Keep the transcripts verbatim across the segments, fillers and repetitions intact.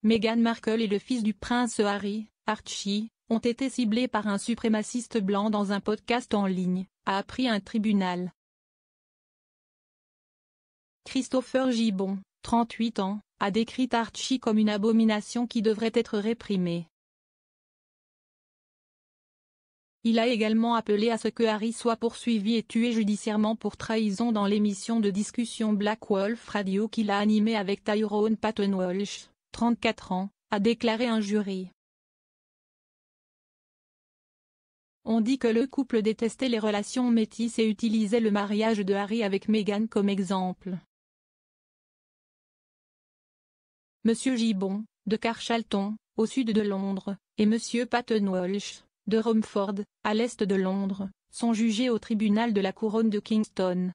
Meghan Markle et le fils du prince Harry, Archie, ont été ciblés par un suprémaciste blanc dans un podcast en ligne, a appris un tribunal. Christopher Gibbon, trente-huit ans, a décrit Archie comme une abomination qui devrait être réprimée. Il a également appelé à ce que Harry soit poursuivi et tué judiciairement pour trahison dans l'émission de discussion Black Wolf Radio qu'il a animée avec Tyrone Patton Walsh, trente-quatre ans, a déclaré un jury. On dit que le couple détestait les relations métisses et utilisait le mariage de Harry avec Meghan comme exemple. Monsieur Gibbon, de Carshalton, au sud de Londres, et Monsieur Patton Walsh, de Romford, à l'est de Londres, sont jugés au tribunal de la couronne de Kingston.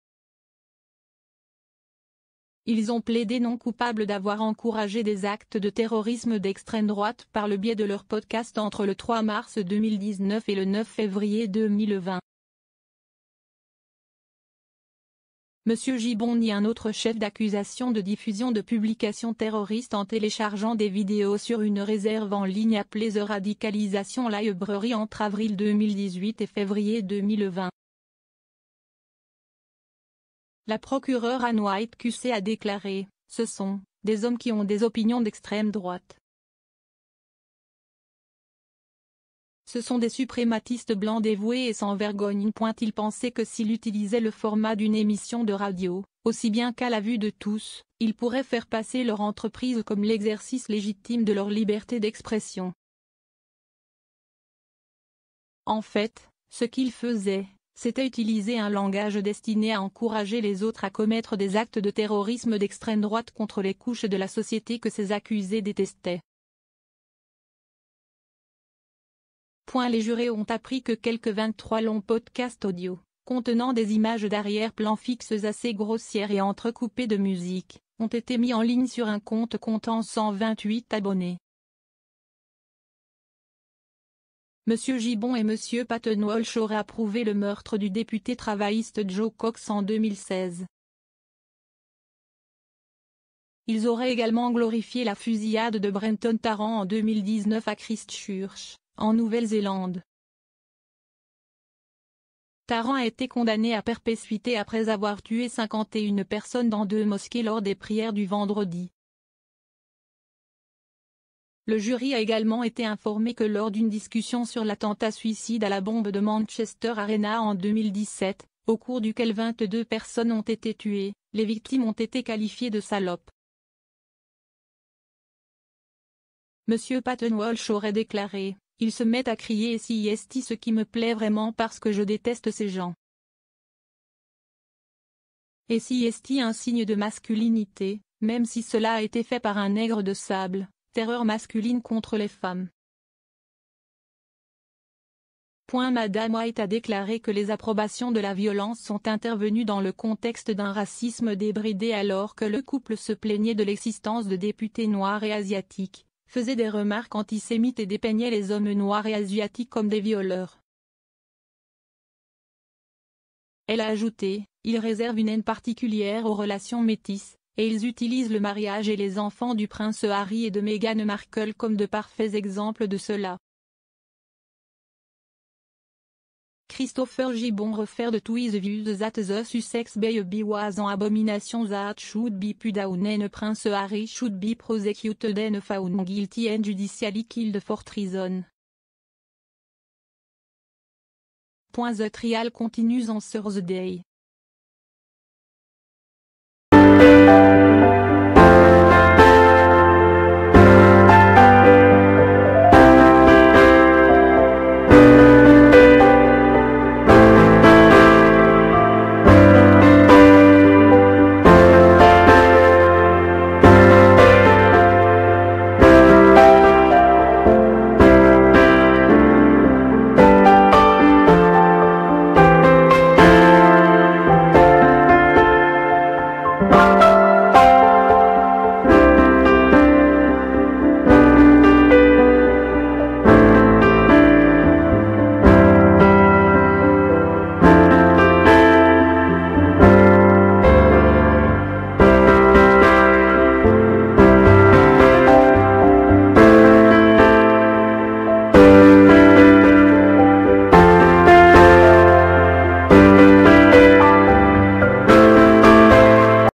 Ils ont plaidé non coupables d'avoir encouragé des actes de terrorisme d'extrême droite par le biais de leur podcast entre le trois mars deux mille dix-neuf et le neuf février deux mille vingt. Monsieur Gibbon nie un autre chef d'accusation de diffusion de publications terroristes en téléchargeant des vidéos sur une réserve en ligne appelée The Radicalisation Library entre avril deux mille dix-huit et février deux mille vingt. La procureure Anne White Q C a déclaré « Ce sont des hommes qui ont des opinions d'extrême droite. Ce sont des suprématistes blancs dévoués et sans vergogne. » Il pensait que s'il utilisait le format d'une émission de radio, aussi bien qu'à la vue de tous, ils pourraient faire passer leur entreprise comme l'exercice légitime de leur liberté d'expression. En fait, ce qu'ils faisaient, c'était utiliser un langage destiné à encourager les autres à commettre des actes de terrorisme d'extrême droite contre les couches de la société que ces accusés détestaient. Les jurés ont appris que quelques vingt-trois longs podcasts audio, contenant des images d'arrière-plan fixes assez grossières et entrecoupées de musique, ont été mis en ligne sur un compte comptant cent vingt-huit abonnés. Monsieur Gibbon et Monsieur Patton Walsh auraient approuvé le meurtre du député travailliste Joe Cox en deux mille seize. Ils auraient également glorifié la fusillade de Brenton Tarrant en deux mille dix-neuf à Christchurch, en Nouvelle-Zélande. Tarrant a été condamné à perpétuité après avoir tué cinquante et une personnes dans deux mosquées lors des prières du vendredi. Le jury a également été informé que lors d'une discussion sur l'attentat suicide à la bombe de Manchester Arena en deux mille dix-sept, au cours duquel vingt-deux personnes ont été tuées, les victimes ont été qualifiées de salopes. Monsieur Patton Walsh aurait déclaré « Ils se mettent à crier S I S T ce qui me plaît vraiment parce que je déteste ces gens. S I S T un signe de masculinité, même si cela a été fait par un nègre de sable. Terreur masculine contre les femmes. » Madame White a déclaré que les approbations de la violence sont intervenues dans le contexte d'un racisme débridé alors que le couple se plaignait de l'existence de députés noirs et asiatiques, faisait des remarques antisémites et dépeignait les hommes noirs et asiatiques comme des violeurs. Elle a ajouté, « Ils réservent une haine particulière aux relations métisses. Et ils utilisent le mariage et les enfants du prince Harry et de Meghan Markle comme de parfaits exemples de cela. » Christopher Gibbon refer de Twiz views that the Sussex Baby was an abomination that should be put down and Prince Harry should be prosecuted and found guilty and judicially killed for treason. The trial continues on Thursday. Thank you.